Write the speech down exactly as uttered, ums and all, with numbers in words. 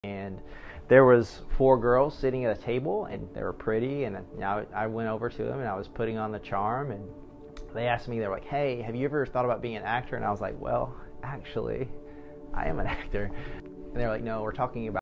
And there was four girls sitting at a table, and they were pretty, and now I went over to them and I was putting on the charm, and they asked me, they were like, hey, have you ever thought about being an actor? And I was like, well, actually, I am an actor. And they were like, no, we're talking about